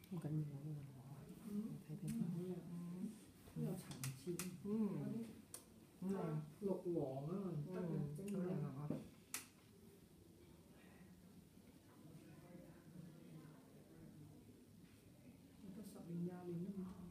好緊要呢個睇睇。 都有層次。綠黃啊，得嘅，整靚啊！得10年20年都唔錯。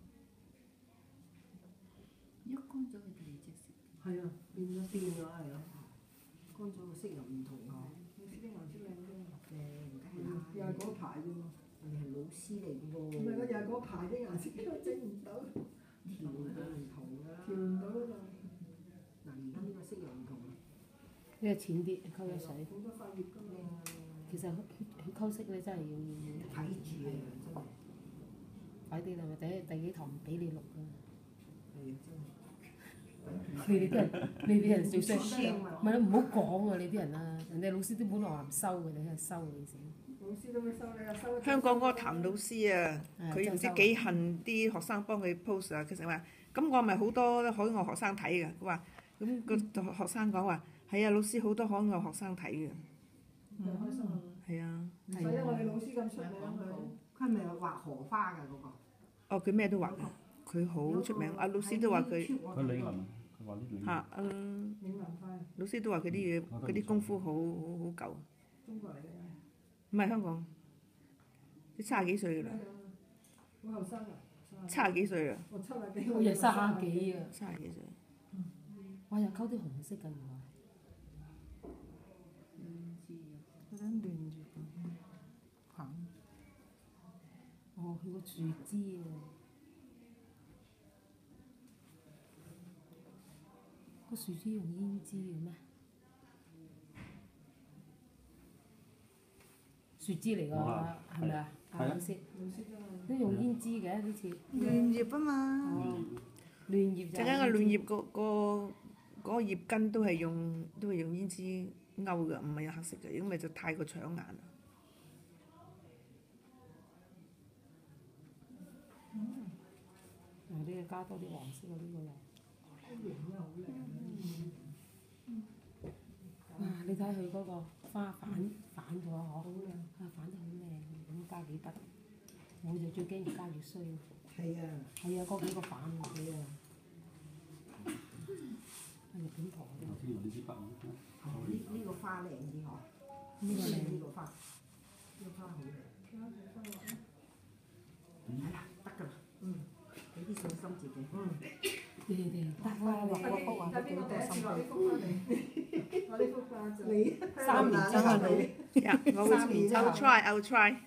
喐乾咗佢第二隻色。 係啊，變咗係咯，乾咗個色又唔同啊！你啲顏色靚啲。又係嗰排啫喎。 人哋係老師嚟嘅喎。 唔係，我又係嗰排啲顏色都整唔到。 調到唔同㗎啦。 調唔到㗎。 嗱，而家呢個色又唔同啦。 呢個淺啲，溝咗水。 好多塊葉㗎嘛。 其實佢溝色咧真係要睇住啊！真係。 快啲啦！第幾堂唔俾你錄㗎。 係啊，真係。 你啲人最衰，唔係咯，唔好講啊！你啲人啊，人哋老師都本來話唔收嘅，你係收你先。 老師都會收你啊，收。 香港嗰個譚老師啊，佢唔知幾恨啲學生幫佢 post 啊，佢成日話：咁我咪好多海外學生睇嘅。佢話：咁個學生講話係啊，老師好多海外學生睇嘅。 開心啊！ 係啊。 唔使啊！我哋老師咁出名佢。 佢係咪畫荷花㗎嗰個？ 哦，佢咩都畫㗎，佢好出名。阿老師都話佢。 佢李林，佢話呢李林。 嚇， 嶺南派。 老師都話佢啲嘢，佢啲功夫好舊。 中國嚟嘅。 唔係香港，你30幾歲㗎啦？ 好後生啊 ！70幾歲啊！ 我70幾。 我亦30幾啊 ！30幾歲。 哇！又溝啲紅色㗎原來。 有啲亂住個哦，佢個樹枝啊！個樹枝用胭脂嘅咩？樹枝嚟㗎，係咪啊？老師，都用胭脂嘅呢次。 亂葉啊嘛。 亂葉就。 陣間個亂葉嗰個葉根都係用胭脂勾㗎，唔係有黑色嘅，如果咪就太過搶眼啦。 呢個加多啲黃色啊！呢個又。哇！你睇佢嗰個花反咗嗬，好靚，反得好靚，咁加幾筆，我就最驚越加越衰。 係啊。 係啊，嗰幾個反啊，係啊。係日本堂嘅。 呢個花靚啲嗬。 呢個靚。 呢個花。呢個花好靚。係啦，得㗎啦。俾啲信心自己。 你得啦，畫個幅啊，幾多心機。 我呢幅畫就你 3年真係你。 3年之後 I'll try。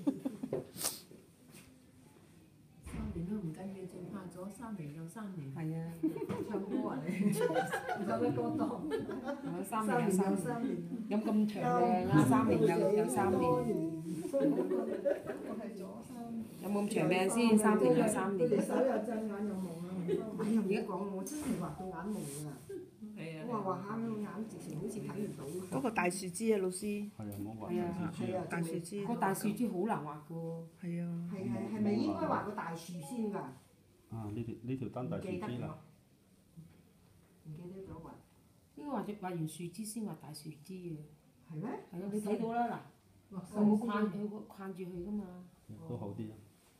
3年都唔緊要，淨化咗3年又3年。 係啊。 唱歌啊你？唱得歌多。 3年又3年。有咁長嘅3年又3年。 我係左三。 有冇咁長命先？3年又3年。 隻手又震，眼又矇啊！ 哎呀，唔好講，我真係畫到眼矇啊！ 係啊。 我話下個眼直情好似睇唔到。 嗰個大樹枝啊，老師。 係啊，我畫大樹枝。 係啊， 大樹枝。 個大樹枝好難畫㗎喎。 係啊。 係咪應該畫個大樹先㗎？ 啊！呢條單大樹枝啦。 唔記得咗畫。 應該畫完樹枝先畫大樹枝嘅。 係咩？ 係啊，你睇到啦嗱，佢冇框住佢㗎嘛。 都好啲啊。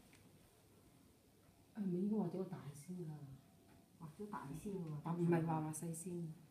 係咪應該畫咗個大先㗎？ 畫咗大先㗎嘛。 但唔係畫細先。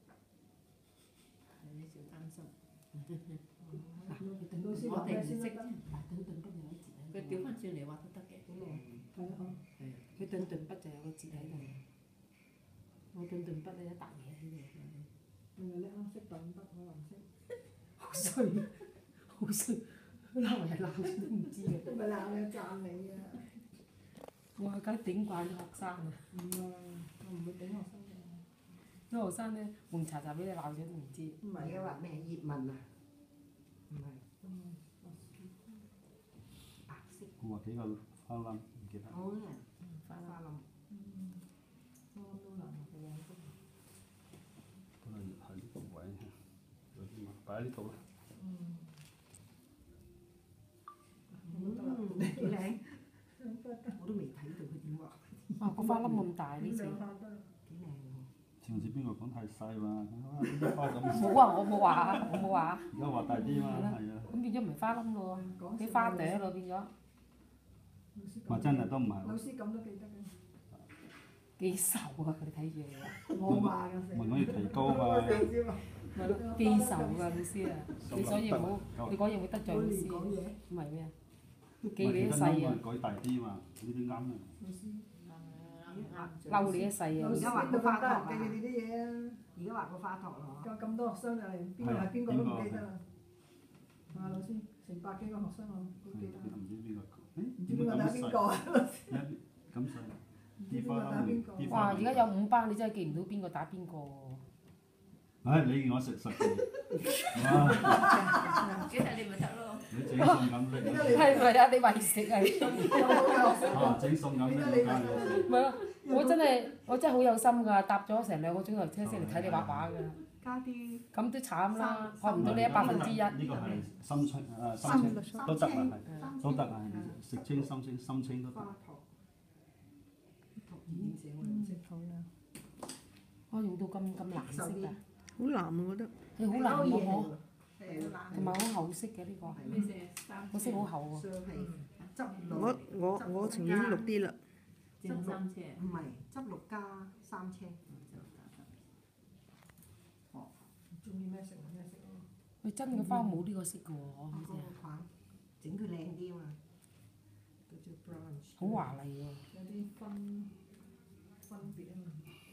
你少擔心。 嗱， 我哋唔識啫。 嗱，頓頓筆有一節喺度。 佢調翻轉嚟畫都得嘅。 係啊。 佢頓頓筆就有個節喺度。我頓頓筆咧一笪嘢喺度。 你又叻啊！識頓筆可能識。 好衰，好衰，鬧人鬧都唔知嘅。 唔係鬧你，讚你啊！ 我梗係頂慣啲學生啊！ 唔啊，我唔會頂學生嘅。 啲學生咧蒙查查俾你鬧咗都唔知。 唔係嘅畫咩葉問啊？唔係。白色。 我畫幾個花籃，唔記得。 好靚。 花林。 都難嘅顏色。 都係呢個位，有啲嘛，擺喺呢度啦。 幾靚。我都未睇到佢點畫。 啊！個花粒咁大呢次。 幾靚喎！ 上次邊個講太細嘛？啲花咁。 冇啊！我冇話啊！我冇話啊！ 而家畫大啲嘛，係啊。 咁變咗唔係花冧咯喎，啲花朵咯變咗。 咪真係都唔係。 老師咁都記得嘅。 幾愁啊！佢睇住你啊， 我話㗎成日。 咪我要提高嘛。 咪咯，幾愁㗎老師啊！你所以唔好，你講嘢會得罪老師，唔係咩啊？記你一世啊！ 改大啲嘛，呢啲啱啊。 老師。 嬲你一世啊！ 老師邊度咁得人記你啲嘢啊？ 而家畫個花托咯。 教咁多學生就係邊個係邊個都唔記得啦。啊老師，成百幾個學生我都記得。 唔知邊個？ 唔知邊個打邊個啊？ 咁細。啲花打邊個？ 哇！而家有5班，你真係記唔到邊個打邊個喎。 唉，你我食實嘅。 其實你咪得咯。 你整餸咁叻。 係咪啊？你為食啊？ 啊，整餸咁叻，加嘢食。 唔係啊！我真係好有心㗎，搭咗成2個鐘頭車先嚟睇你畫畫㗎。 加啲咁都慘啦，學唔到你1%。 呢個係心清心清都得啊，係都得啊，食清心清心清都得。 花托。已經寫我唔識好啦。 我用到咁藍色㗎， 好藍啊！我覺得。 你好藍喎， 係同埋好厚色嘅呢個， 咩色？ 個色好厚喎。 係執綠。 我情願綠啲啦。 正三車。 唔係執綠加3車。 中意咩色咩色咯？ 佢真嘅花冇呢個色嘅喎，好似嗰個款整佢靚啲啊嘛。叫做 branch。 好華麗喎。 有啲分別啊嘛。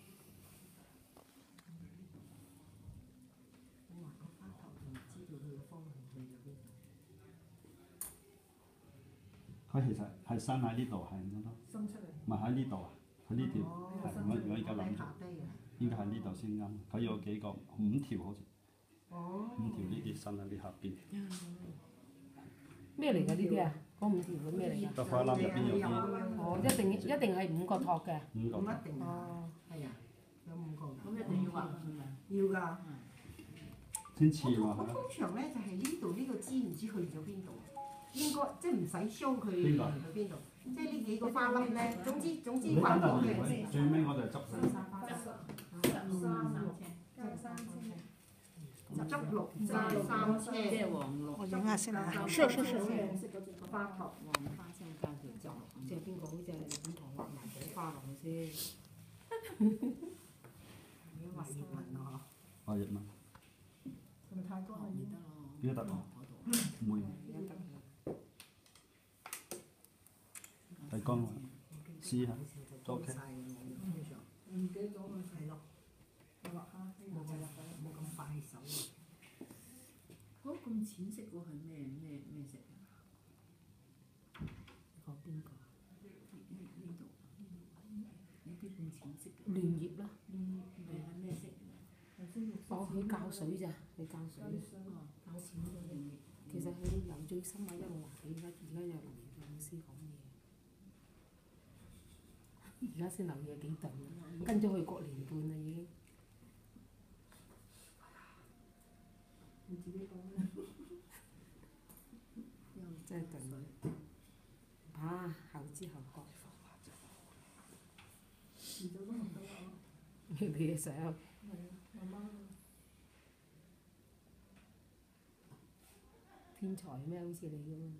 我畫個花托就唔知道佢個方向去咗邊度。 佢其實係生喺呢度係咁咯， 伸出嚟。 唔係喺呢度啊，喺呢條係我而家諗住下低啊。 應該喺呢度先啱。佢有幾個5條好似哦。 5條呢啲伸喺呢下邊。 咩嚟㗎呢啲啊？嗰5條係咩嚟㗎？ 個花籃入邊有啲哦，一定係5個托嘅。 5個。 唔一定啊。 哦。 係啊，有5個㗎。 咁一定要畫係咪？ 要㗎。 先似我喎。 通常咧就係呢度呢個枝唔知去咗邊度，應該即係唔使 show 佢邊個去邊度，即係呢幾個花粒咧，總之你等畫過陣去。 最尾我哋執佢。 執綠加3車。 即係黃綠。 我影下先啦。 是花托。 黃花生加條汁綠。 即係邊個？好似係本堂畫埋朵花落去先。 而家畫葉紋咯哦，葉問。 係咪太乾啦？ 咪得咯。 呢個得唔會。第乾喎，試下。 嗬。 OK。 唔記得咗啦。 係咯。 畫下， 冇咁快手啊！ 嗰咁淺色嗰係咩色啊？ 講邊個？ 呢度呢啲咁淺色嘅。 亂葉啦。 係咩色？ 哦，佢教水咋？佢教水。 哦， 教淺嗰啲。其實佢游最深啊，一路話而家又留意咗老師講嘢。而家先留意幾頓啊，跟咗佢1年半啦已經。 你自己講啦。 真係頓。啊，後知後覺。 遲早都學到啦。 你嘅想。 係啊，慢慢。 天才咩？好似你咁啊！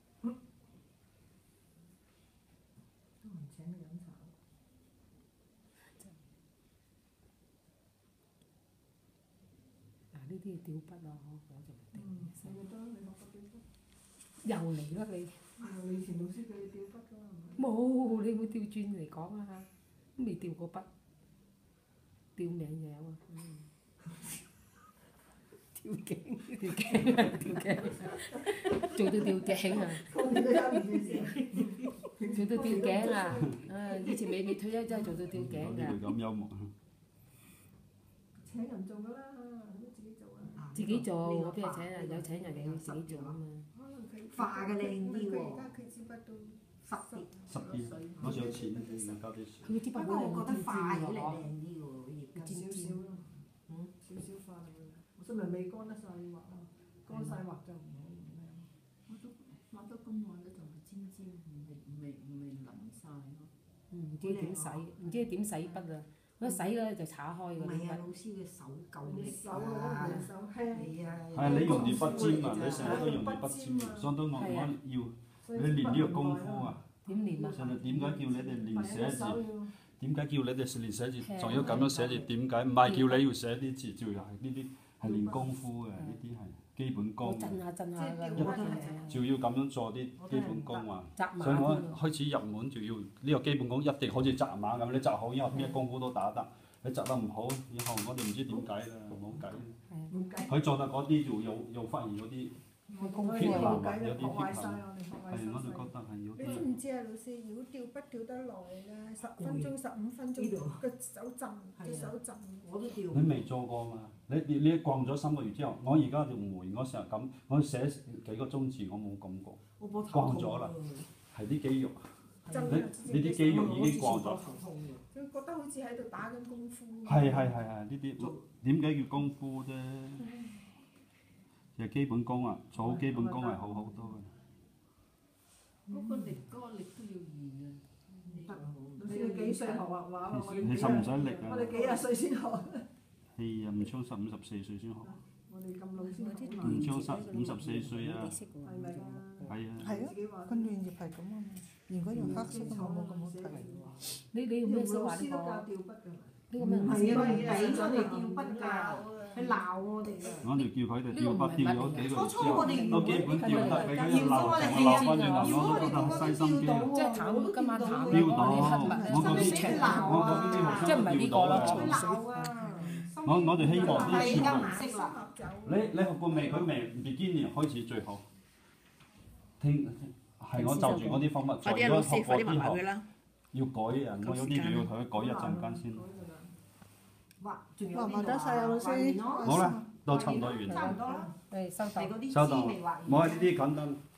都唔請你飲茶。 嗱，呢啲要吊筆啊，我就唔定。 你覺得你學過吊筆？ 又嚟啦你！ 你以前老師叫你吊筆㗎嘛？ 冇，你會調轉嚟講啊！都未調過筆，吊名就有啊。吊頸，吊頸啊！吊頸，做到吊頸啊！做到吊頸啊！啊！以前未退休真係做到吊頸呢㗎。 條咁幽默啊！ 請人做㗎啦，都自己做啊。 自己做，我邊係請人？有請人嘅要自己做啊嘛。 可能佢化嘅靚啲喎。 而家佢支筆都濕啲。 濕啲，我想淺啲，加啲水。 佢支筆不過我覺得化起嚟好靚靚啲喎，葉少少咯。少少化會。我咪未乾得晒畫啊，乾晒畫就唔好唔靚。 畫得咁耐咧，就係尖尖，唔係淋晒咯。 唔知點洗，唔知點洗筆啊！一洗咧就炒開唔係啊， 嗰啲筆。 老師嘅手夠力手啊，手輕。 係啊。 係你用住筆尖啊！你成日都用住筆尖啊！相當我要你練呢個功夫啊！ 點練啊？ 其實點解叫你哋練寫字？點解叫你哋練寫字？ 係仲要咁樣寫字？點解唔係叫你要寫啲字？就係呢啲係練功夫嘅，呢啲係基本我功。 震下㗎， 就要咁樣做啲基本功啊！ 紮所以我馬開始入門就要呢個基本功，一定好似紮馬咁，你紮好以後咩功夫都打得。你紮得唔好，以後我哋唔知點解啦，冇計。 冇計， 佢做得嗰啲就又發現咗啲缺陷啊，有啲缺陷。係，我就覺得係有你知啲。 唔知啊，老師？如果吊筆吊得耐咧，10分鐘、15分鐘，個手震，隻手震。 我都掉。 你未做過嘛？你慣咗3個月之後，我而家就唔會，我成日咁，我寫幾個鐘字我冇感覺， 我膊頭慣咗啦，係啲肌肉， 震你啲肌肉已經慣咗。 頭痛㗎。 佢覺得好似喺度打緊功夫。 係，呢啲點解叫功夫啫？係基本功啊，做好基本功係好好多嘅。 嗰個力嗰個力都要練嘅。 得啊！你幾歲學畫畫啊？ 你使唔使力啊？ 我哋幾廿歲先學。 係啊，唔超15、14歲先學。 我哋咁老先學。 唔超54歲啊。 係咪啊？ 係啊。 係啊，個嫩葉係咁啊嘛。如果用黑色嘅冇咁好睇。 你用咩老先話呢個？ 師都教吊筆㗎。 呢個咩？ 係啊，俾我哋吊筆㗎，佢鬧我哋㗎。 我哋叫佢哋吊筆吊咗幾個月之後，都基本吊得，俾佢一鬧鬧翻轉頭，我都覺得好嘥心機啊！ 即係淡今晚淡吊到，我嗰啲學即係唔係呢個啦？ 鬧啊！ 我哋希望啲而家唔全識啦。 部，你學過未？佢未 beginning 開始最好。聽係我就住嗰啲方法， 快啲啊，老師，快啲問埋佢啦。 要改啊！我有啲嘢要同佢改一陣間先。 畫，仲有畫唔畫得曬啊，老師？ 好啦，都差唔多完。 差唔多啦。 誒收到。 係嗰啲收到枝未畫完。 冇啊！呢啲簡單。